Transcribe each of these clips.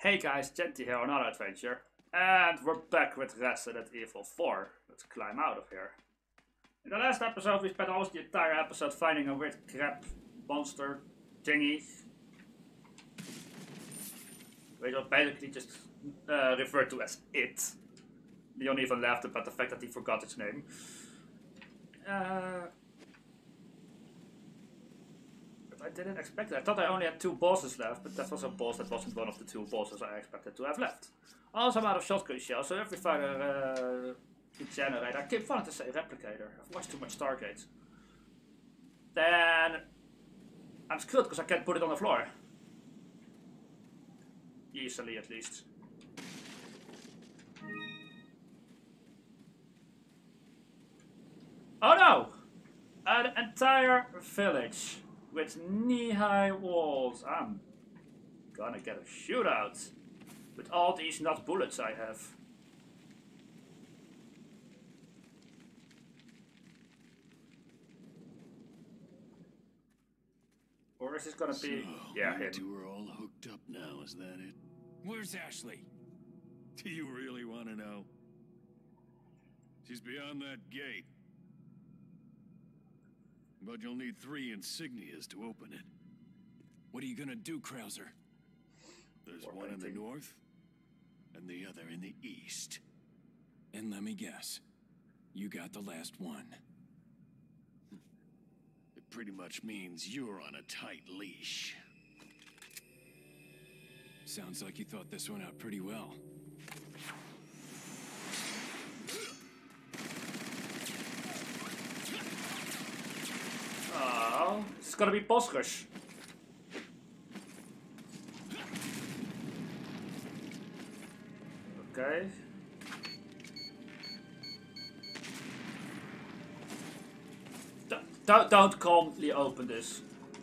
Hey guys, Genty here on another adventure. And we're back with Resident Evil 4. Let's climb out of here. In the last episode we spent almost the entire episode finding a weird crab monster thingy. Which was basically just referred to as it. Leon even laughed about the fact that he forgot its name. But I didn't expect it. I thought I only had 2 bosses left, but that was a boss that wasn't one of the 2 bosses I expected to have left. Also, I'm out of shotgun shells, so every fire regenerate. I keep wanting to say replicator. I've watched too much Stargate. Then I'm screwed because I can't put it on the floor. Easily, at least. Oh no! An entire village with knee-high walls. I'm gonna get a shootout with all these not bullets I have. Or is this gonna be... Yeah, him. You are all hooked up now, is that it? Where's Ashley? Do you really want to know? She's beyond that gate. But you'll need 3 insignias to open it. What are you gonna do, Krauser? There's one in the north, and the other in the east. And let me guess, you got the last one. It pretty much means you're on a tight leash. Sounds like you thought this one out pretty well. Oh, it's gonna be boss rush. Okay. Don't calmly open this.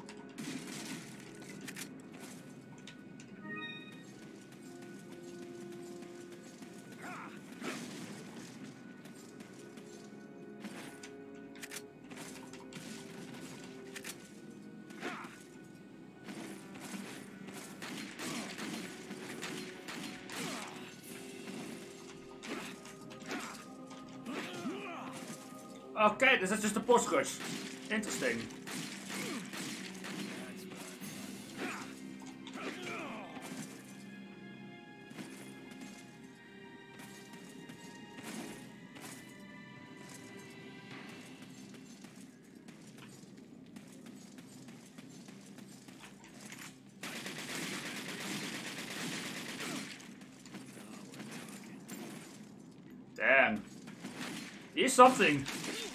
Okay, this is just a boss rush. Interesting. Damn. Here's something.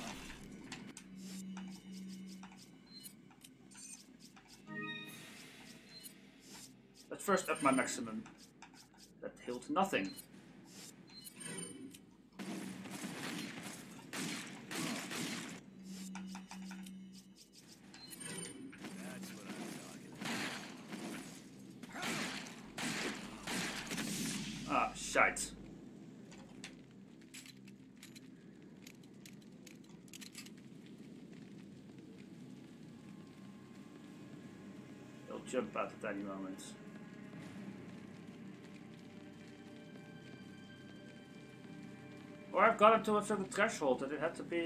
First up my maximum. That healed nothing. That's what I'm talking about. Ah, shite. He'll jump out at any moment. Or I've got it to a certain threshold that it had to be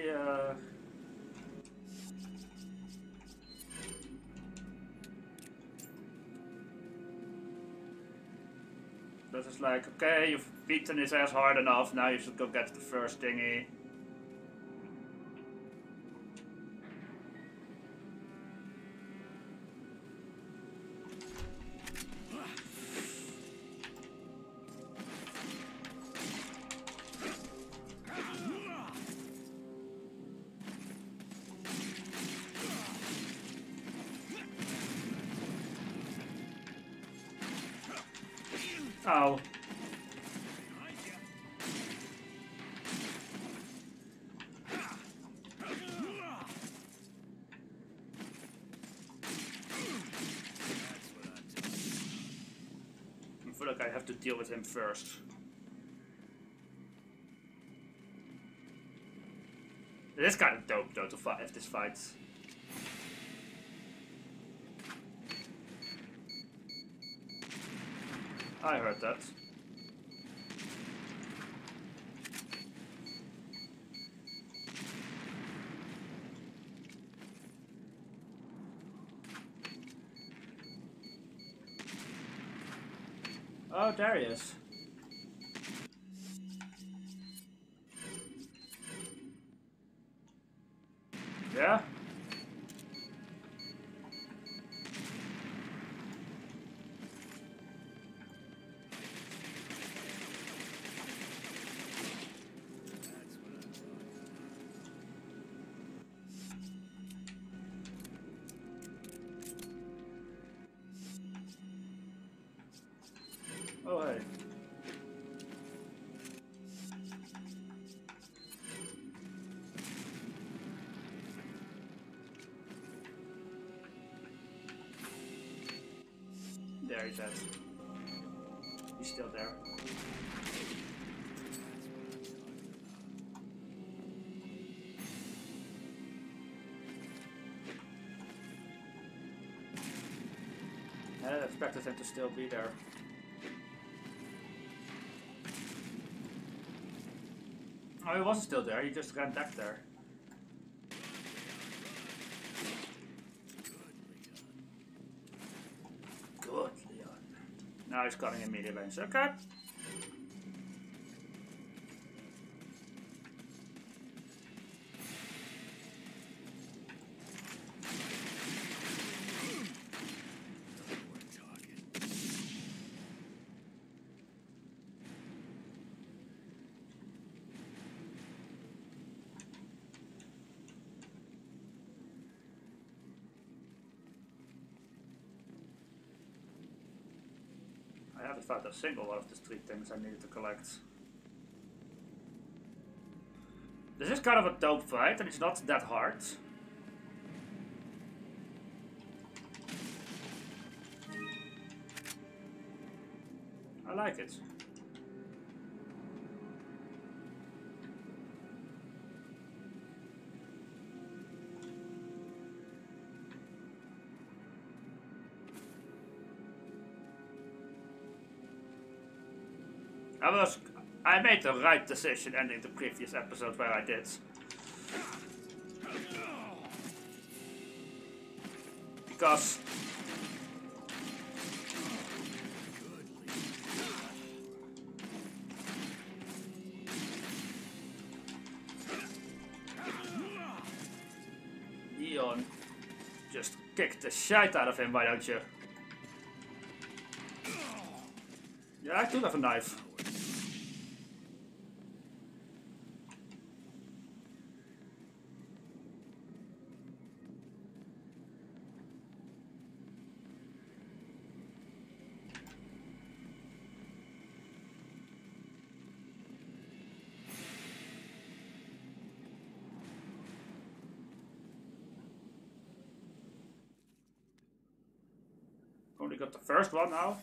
This is like, okay, you've beaten his ass hard enough, now you should go get the first thingy. Oh. I feel like I have to deal with him first. It is kind of dope though to fight this fight. I heard that. Oh, there he is. Yeah? Oh, hey. There he's at. He's still there. I expected him to still be there. Oh, he wasn't still there, he just ran back there. Good, Leon. Now he's cutting immediate range. Okay. I haven't found a single one of the 3 things I needed to collect. This is kind of a dope fight, and it's not that hard. I like it. I made the right decision ending the previous episode where I did. Because Leon just kicked the shit out of him, why don't you? Yeah, I do have a knife. Only got the first one now.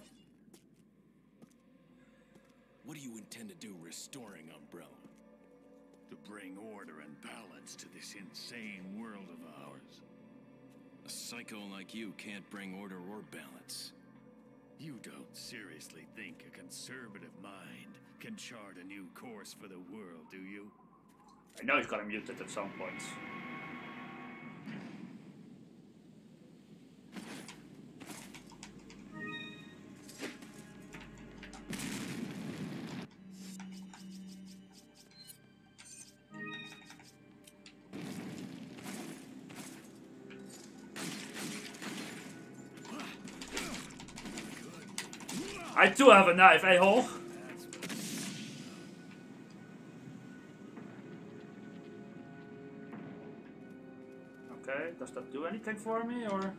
What do you intend to do restoring Umbrella? To bring order and balance to this insane world of ours. A psycho like you can't bring order or balance. You don't seriously think a conservative mind can chart a new course for the world, do you? I know he's gonna mute it at some point. I do have a knife, a-hole. Okay, does that do anything for me, or?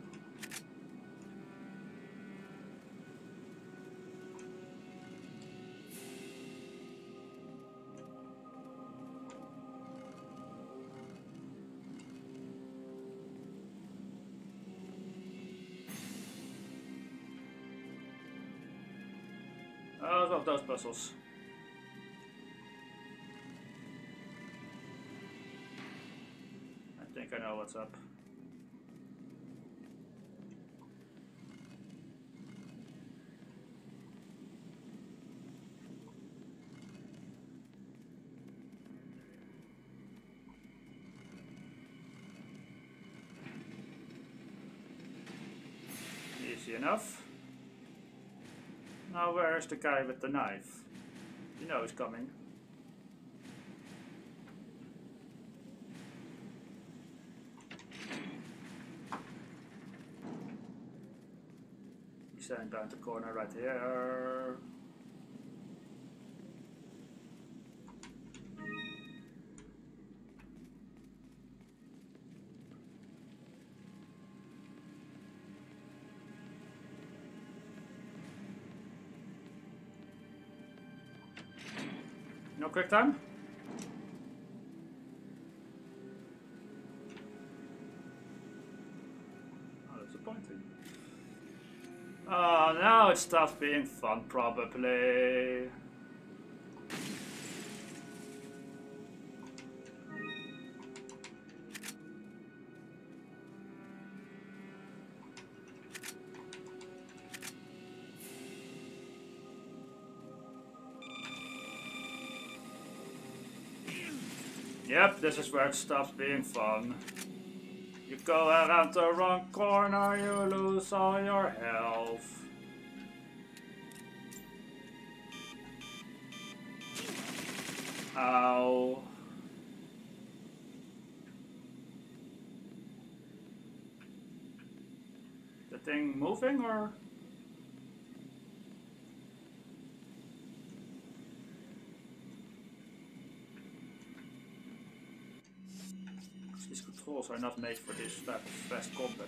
Oh, it's one of those puzzles. I think I know what's up. Easy enough. Now where's the guy with the knife? You know he's coming. He's standing behind the corner right here. No quick time? Oh, that's disappointing. Oh, now it stops being fun, probably. Yep, this is where it stops being fun. You go around the wrong corner, you lose all your health. Ow. The thing moving or? These controls are not made for this type of fast combat.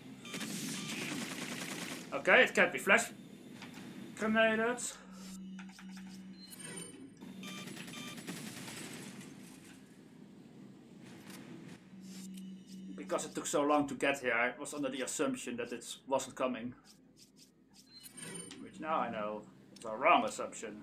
Okay, it can't be flash grenaded. Because it took so long to get here, I was under the assumption that it wasn't coming. Which now I know it's a wrong assumption.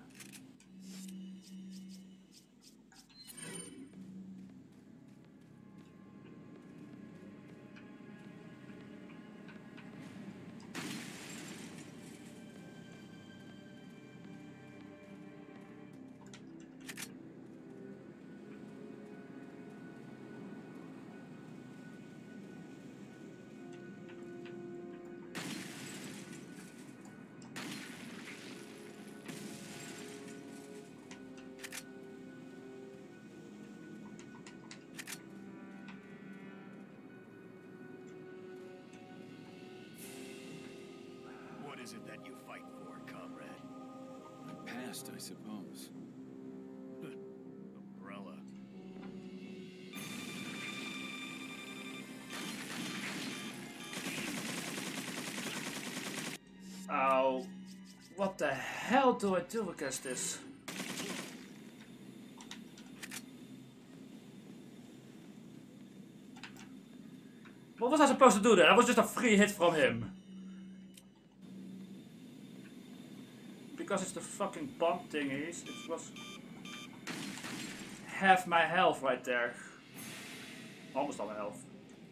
What is it that you fight for, comrade? My past, I suppose. Umbrella. Ow. What the hell do I do against this? What was I supposed to do there? That was just a free hit from him. Because it's the fucking bomb thingies, it was half my health right there. Almost all my health.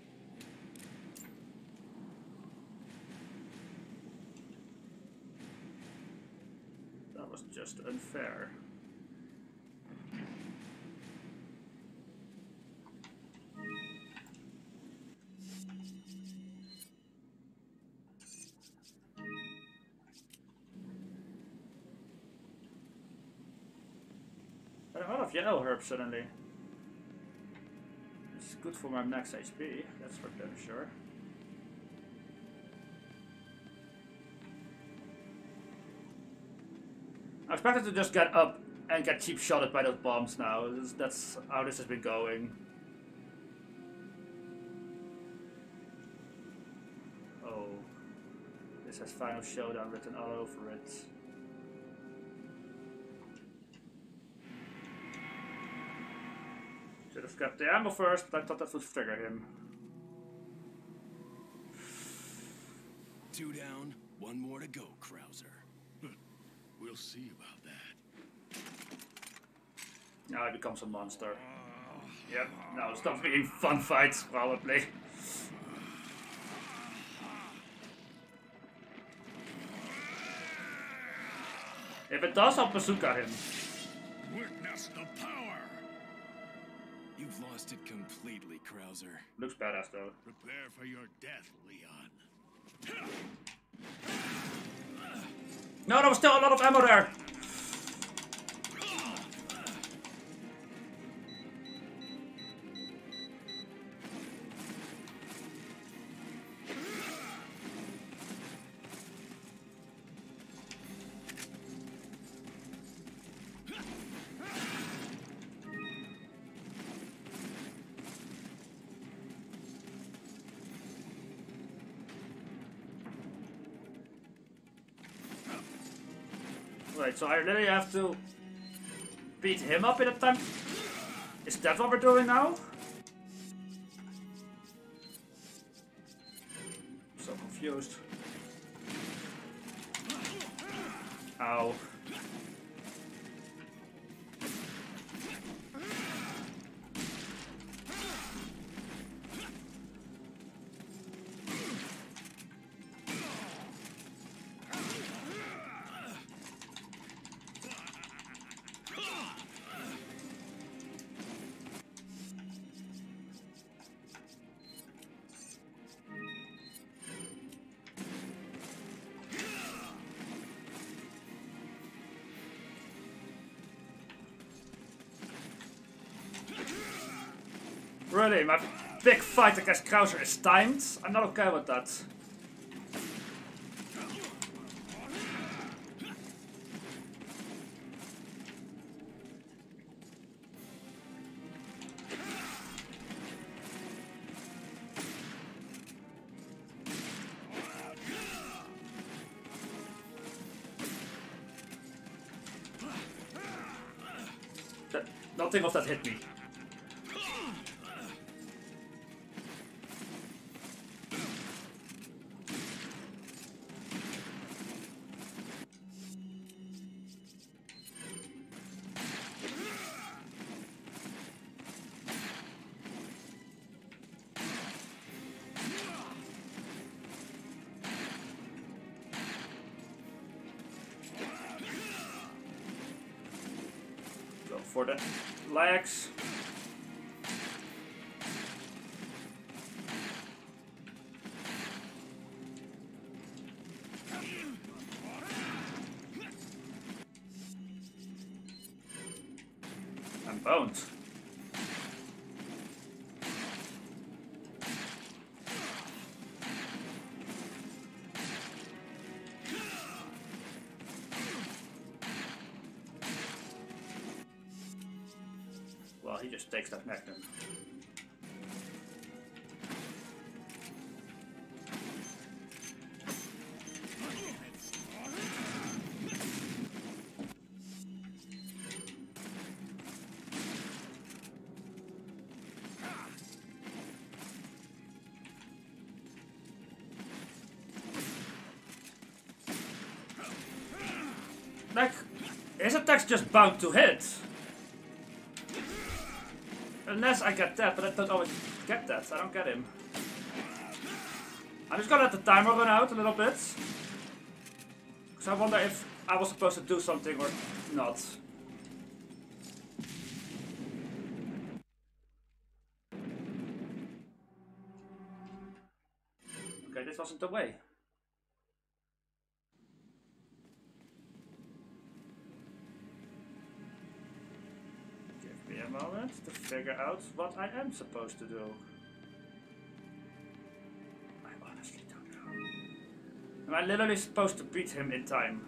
That was just unfair. A lot of yellow herbs suddenly. It's good for my max HP, that's for damn sure. I expected to just get up and get cheap shotted by those bombs now. That's how this has been going. Oh. This has Final Showdown written all over it. Should have grabbed the ammo first, but I thought that would trigger him. 2 down, 1 more to go, Krauser. We'll see about that. Now he becomes a monster. Yep, now stop being fun fights, probably. If it does, I'll bazooka him. Witness the power! You've lost it completely, Krauser. Looks badass though. Prepare for your death, Leon. No, there was still a lot of ammo there. Right, so I literally have to beat him up in a time. Is that what we're doing now? So confused. Ow. Really, my big fight against Krauser is timed? I'm not okay with that. Nothing of that hit me. For the legs. And bones. Well, he just takes that magnum. Like, his attack's just bound to hit. Unless I get that, but I don't always get that. I don't get him. I'm just gonna let the timer run out a little bit. Because I wonder if I was supposed to do something or not. Okay, this wasn't the way. Give me a moment to figure out what I am supposed to do. I honestly don't know. Am I literally supposed to beat him in time?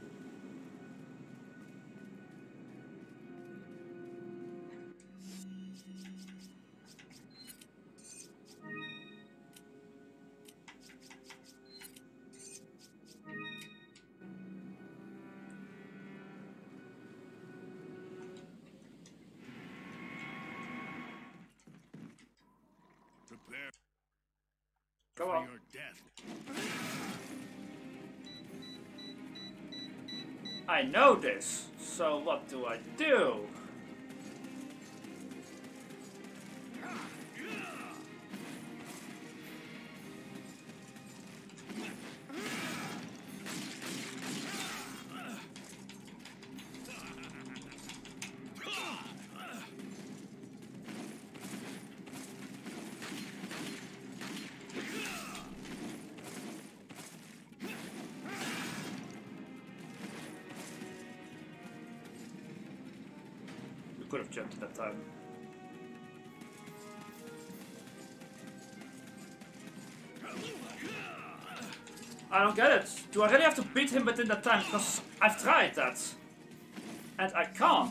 Prepare Come for on. your death. I know this, so what do I do? could have jumped at that time. I don't get it. Do I really have to beat him within that time? Because I've tried that. And I can't.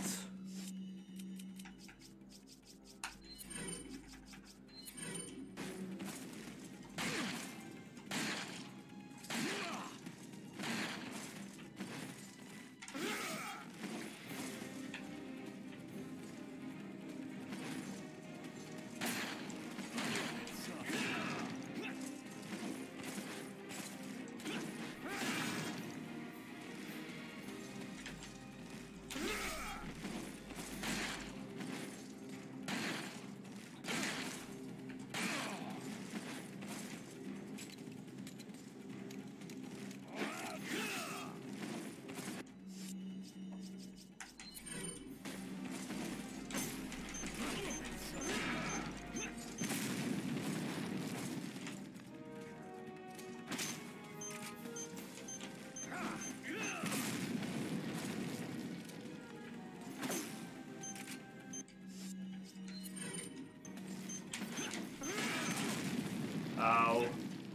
Ow.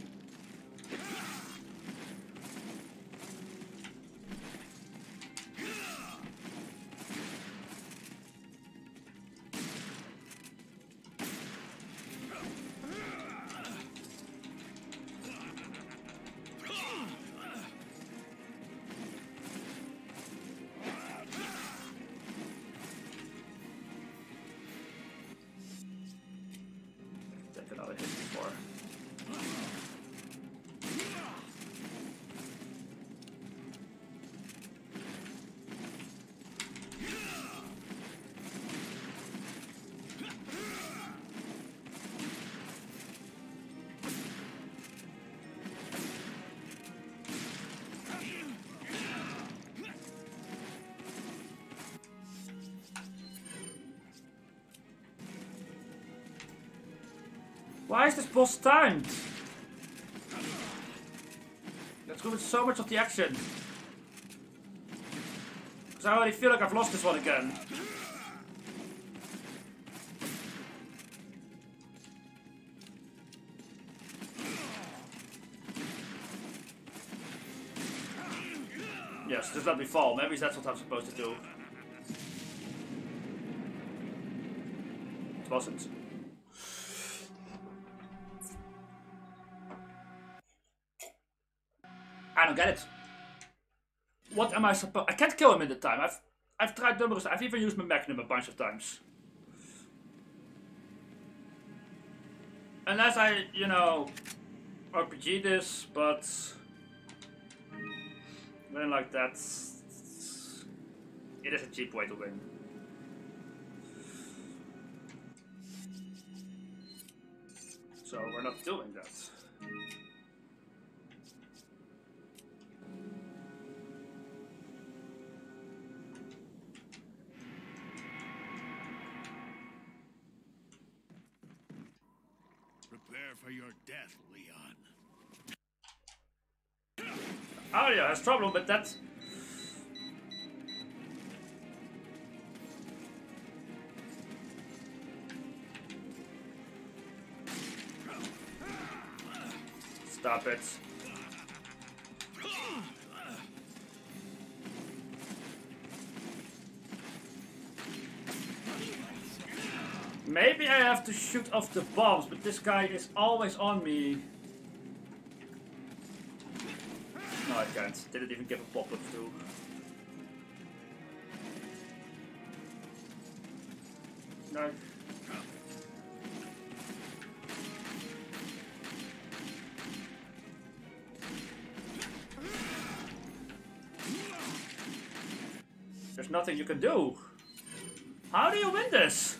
Take another hit before. Why is this boss timed? That's ruined so much of the action. Because I already feel like I've lost this one again. Yes, just let me fall. Maybe that's what I'm supposed to do. It wasn't. I don't get it. What am I supposed? I can't kill him in the time. I've tried numerous. I've even used my Magnum a bunch of times. Unless I, you know, RPG this, but then like that, it is a cheap way to win. So we're not doing that. Prepare for your death, Leon. Arya has trouble with that. Stop it. Maybe I have to shoot off the bombs, but this guy is always on me. No, I can't. Didn't even give a pop-up to. No. There's nothing you can do. How do you win this?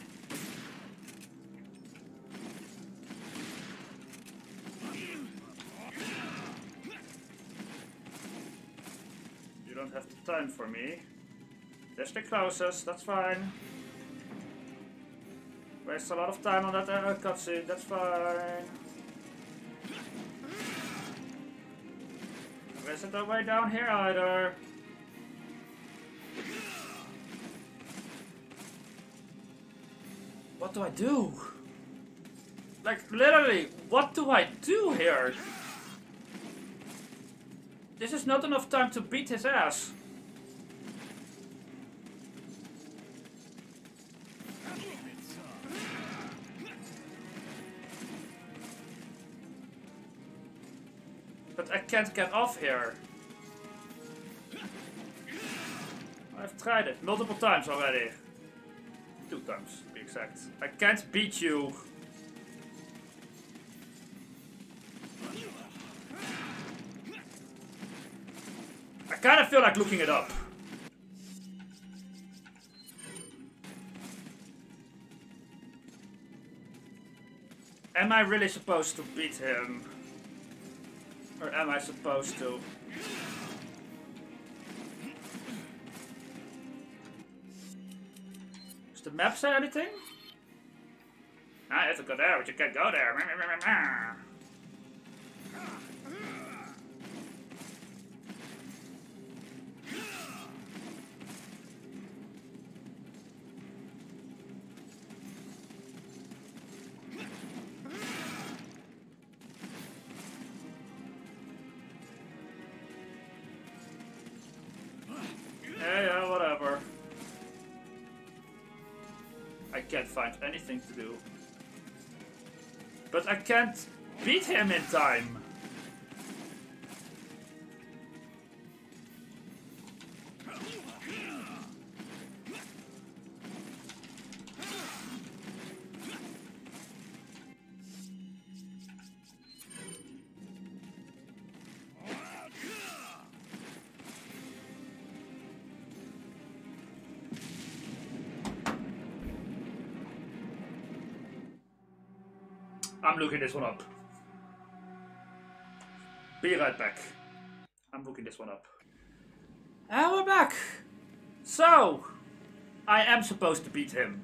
You don't have the time for me. Just the closest, that's fine. Waste a lot of time on that cutscene, that's fine. There isn't a way down here either. What do I do? Like, literally, what do I do here? This is not enough time to beat his ass. But I can't get off here. I've tried it multiple times already. 2 times, to be exact. I can't beat you. I kind of feel like looking it up. Am I really supposed to beat him? Or am I supposed to? Does the map say anything? Ah, you have to go there, but you can't go there. Yeah, whatever. I can't find anything to do. But I can't beat him in time. I'm looking this one up. Be right back. I'm looking this one up. And we're back. So, I am supposed to beat him.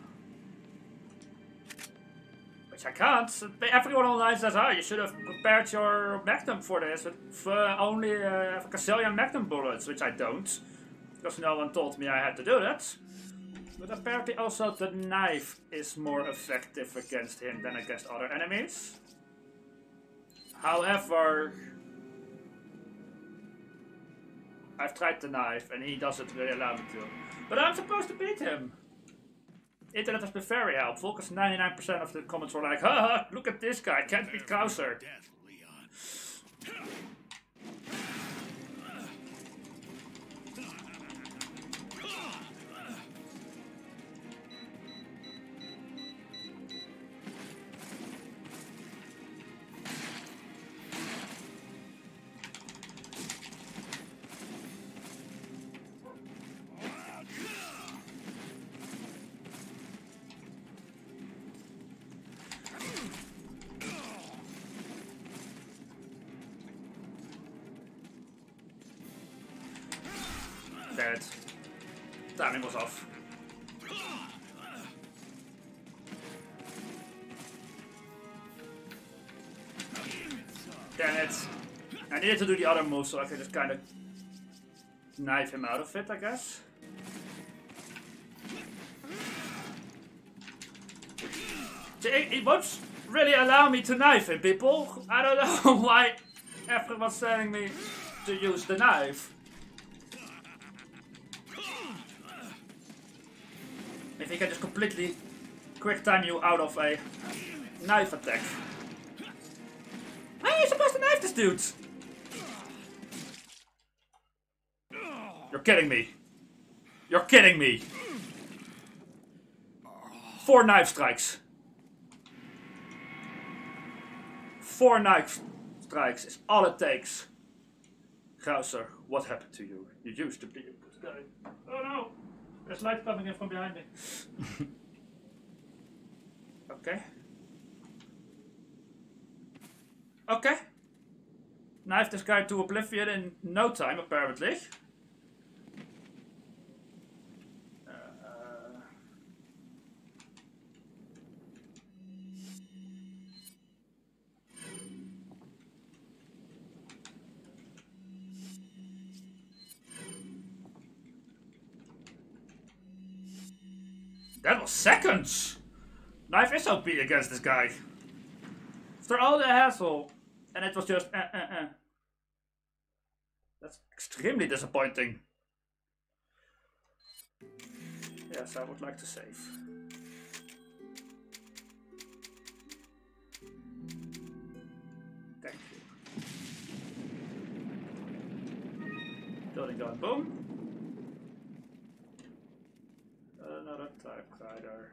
Which I can't. Everyone online says, oh, you should have prepared your Magnum for this. With only a gazillion Magnum bullets, which I don't. Because no one told me I had to do that. But apparently also the knife is more effective against him than against other enemies. However, I've tried the knife and he doesn't really allow me to. But I'm supposed to beat him! Internet has been very helpful because 99% of the comments were like, haha, look at this guy, can't beat Krauser. Death, Leon. Damn it. Timing was off. Damn it. I needed to do the other move so I could just kind of knife him out of it, I guess. It won't really allow me to knife him, people. I don't know why everyone's telling me to use the knife. If he can just completely quick time you out of a knife attack. How are you supposed to knife this dude? You're kidding me. You're kidding me. 4 knife strikes. 4 knife strikes is all it takes. Krauser, what happened to you? You used to be a good guy. Oh no! There's light coming in from behind me. Okay. Okay. Knife this guy to oblivion in no time, apparently. That was seconds! Knife is OP against this guy. After all the hassle, and it was just That's extremely disappointing. Yes, I would like to save. Thank you. Building gun, boom. Another typewriter.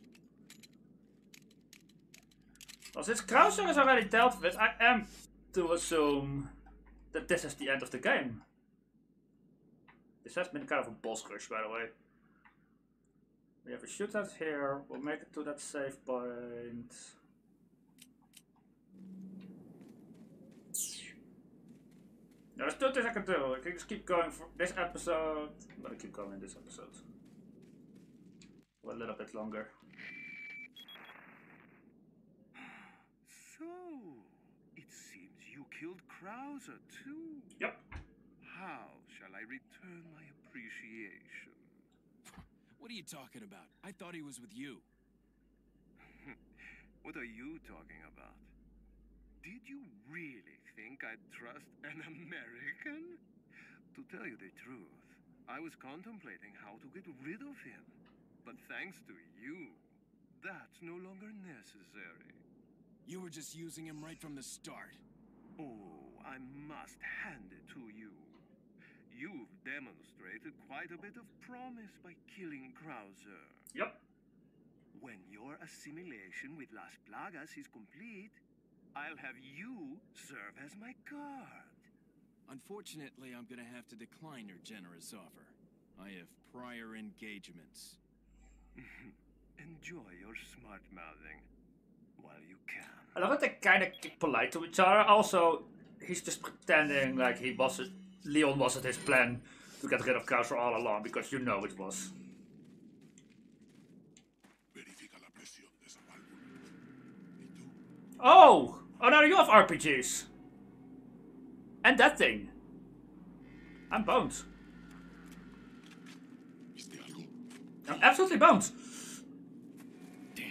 Well, since Krauser is already dealt with, I am to assume that this is the end of the game. This has been kind of a boss rush, by the way. We have a shootout here. We'll make it to that save point. Now, there's two things I can do. I can just keep going for this episode. I'm gonna keep going in this episode. For a little bit longer. So, it seems you killed Krauser too. Yep. How shall I return my appreciation? What are you talking about? I thought he was with you. What are you talking about? Did you really think I'd trust an American? To tell you the truth, I was contemplating how to get rid of him. But thanks to you, that's no longer necessary. You were just using him right from the start. Oh, I must hand it to you. You've demonstrated quite a bit of promise by killing Krauser. Yep. When your assimilation with Las Plagas is complete, I'll have you serve as my guard. Unfortunately, I'm gonna have to decline your generous offer. I have prior engagements. Enjoy your smart-mouthing while you can. I love that they kind of get polite to each other. Also, he's just pretending like he wasn't. Leon wasn't his plan to get rid of Krauser all along, because you know it was. Oh! Oh, now you have RPGs! And that thing! I'm boned. I'm absolutely boned! Damn.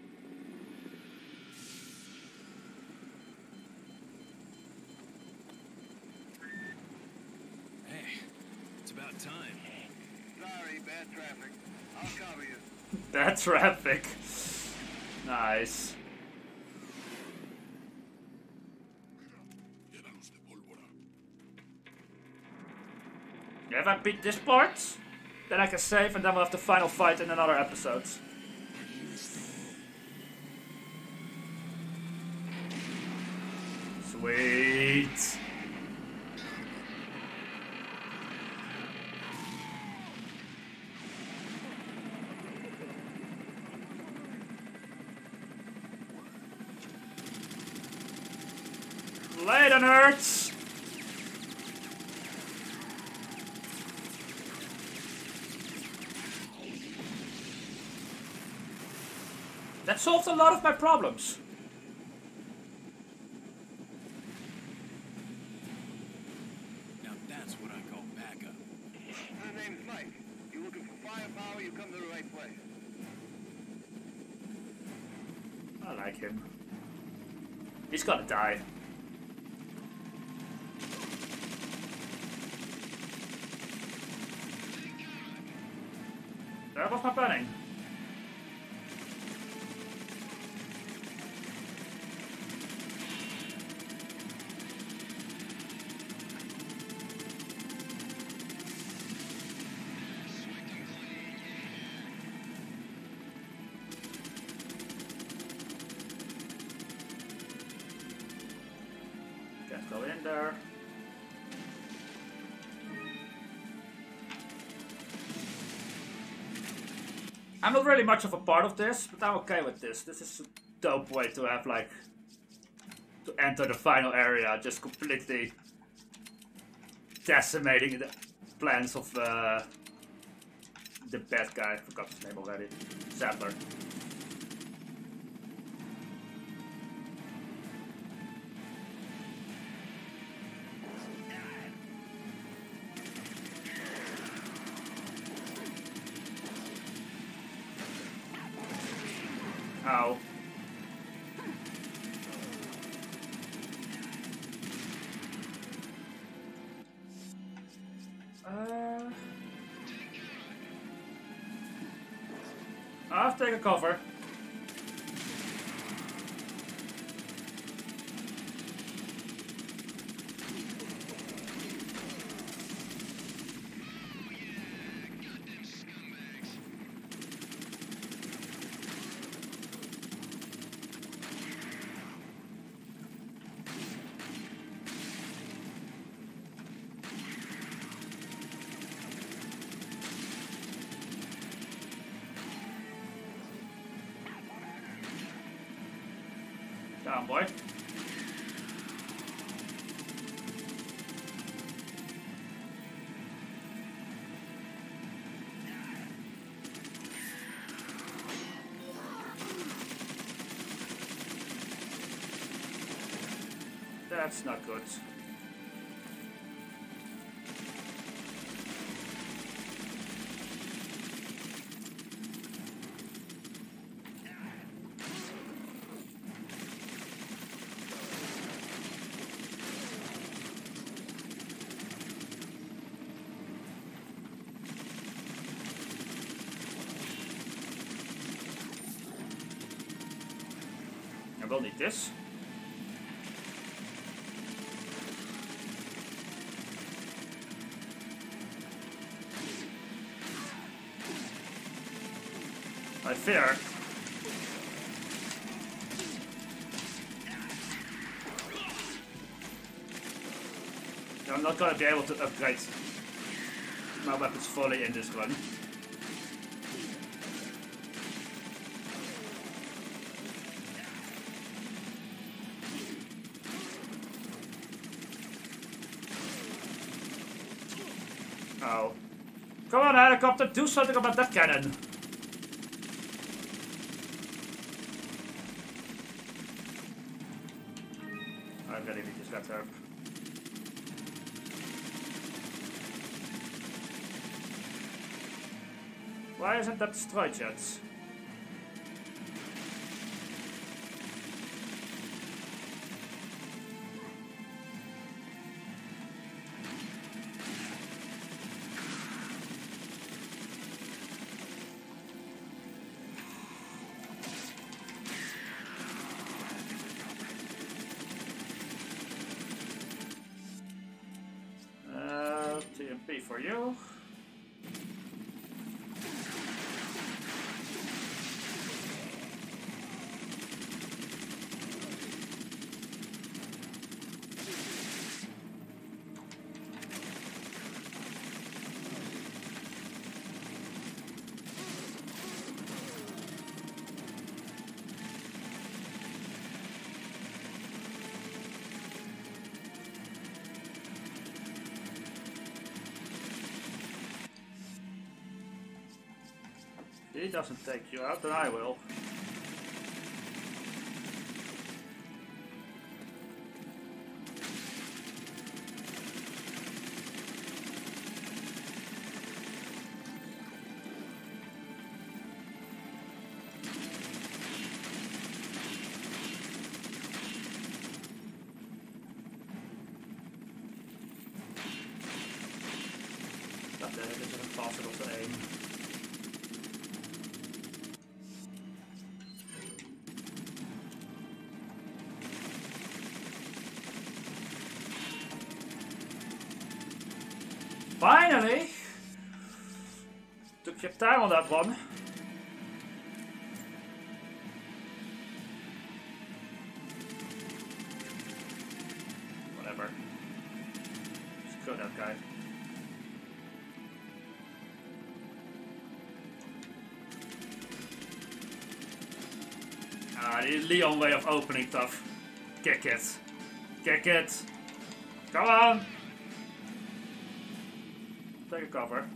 Hey, it's about time. Sorry, bad traffic. I'll cover you. Bad traffic. Nice. If I beat this part, then I can save and then we'll have the final fight in another episode. Sweet. Later, nerds! That solves a lot of my problems. Now that's what I call backup. My name's Mike. You looking for firepower, you come to the right place. I like him. He's gonna die. There was my planning. Can't go in there. I'm not really much of a part of this, but I'm okay with this. This is a dope way to have, like, to enter the final area, just completely decimating the plans of the bad guy. I forgot his name already. Sadler. Ow. I'll take a cover. Down, boy. That's not good. I will need this. I fear. I'm not gonna be able to upgrade my weapons fully in this run. Oh. Come on, helicopter, do something about that cannon. I'm gonna need this red herb. Why isn't that destroyed yet? TMP for you. If he doesn't take you out, then I will. But then it is impossible to aim. Finally! Took your time on that one. Whatever. Just kill that guy. Ah, the Leon way of opening tough. Kick it. Kick it. Come on! Take a cover.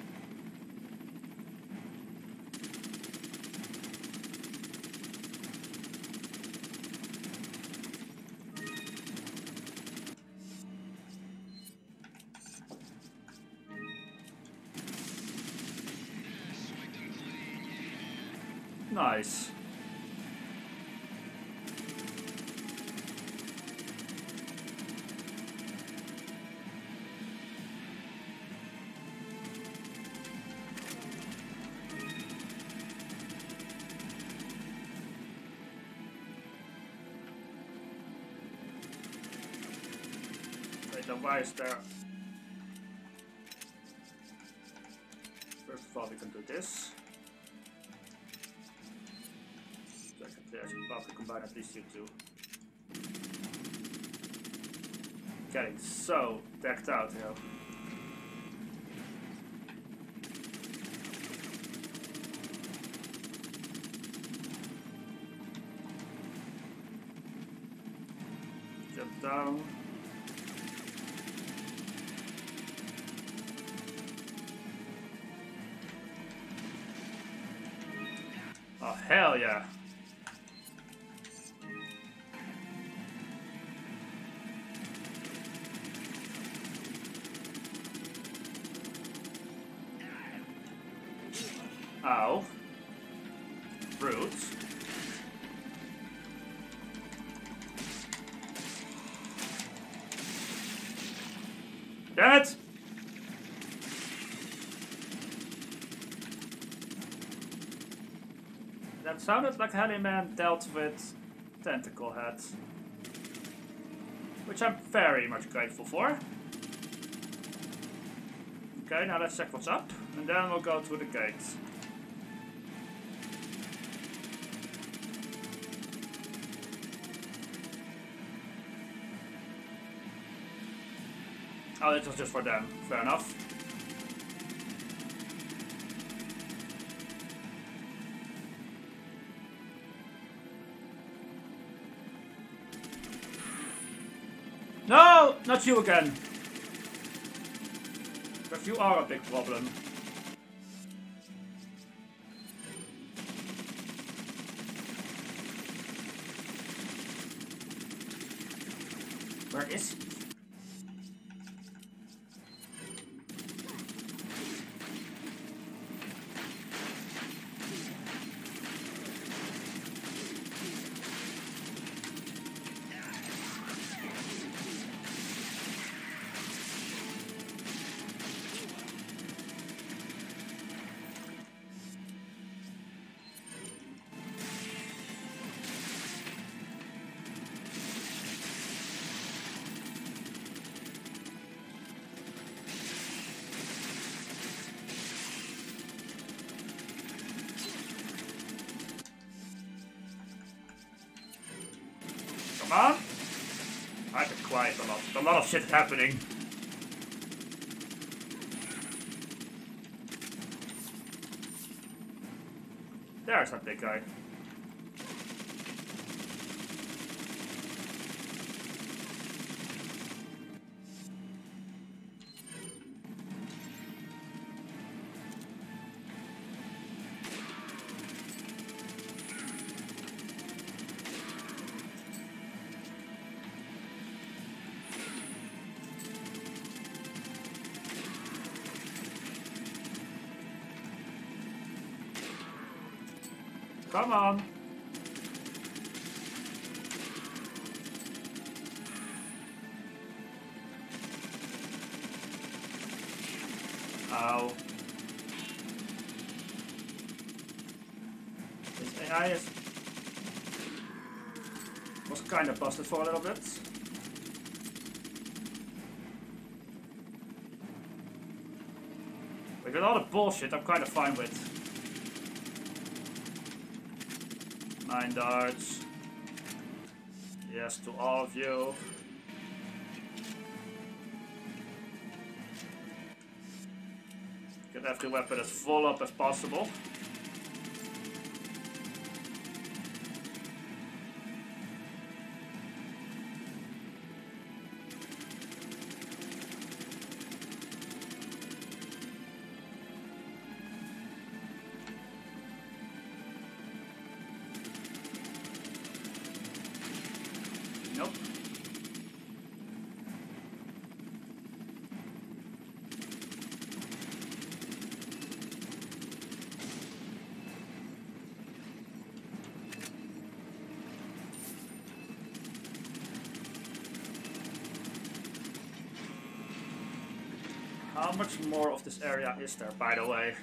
Nice. then why is there... First of all, we can do this. Secondly, I should probably combine at least you two. Getting so decked out here. Jump down. Oh, hell yeah. Ow. Rude. Damn it! That sounded like Heliman dealt with tentacle heads. Which I'm very much grateful for. Okay, now let's check what's up. And then we'll go to the gates. Oh, it was just for them. Fair enough. No! Not you again! Because you are a big problem. Where is he? Come on! I get quiet a lot. A lot of shit happening. There's that big guy. Come on. Ow. This AI was kind of busted for a little bit. But with all the bullshit, I'm kind of fine with. 9 darts. Yes to all of you. Get every weapon as full up as possible. Nope. How much more of this area is there, by the way?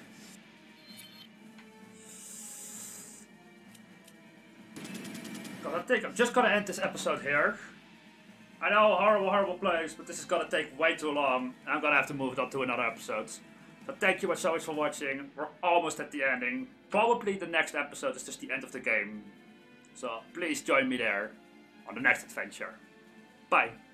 I think I'm just gonna end this episode here. I know, horrible, horrible place, but this is gonna take way too long. I'm gonna have to move it on to another episode. So thank you so much for watching. We're almost at the ending. Probably the next episode is just the end of the game. So please join me there on the next adventure. Bye.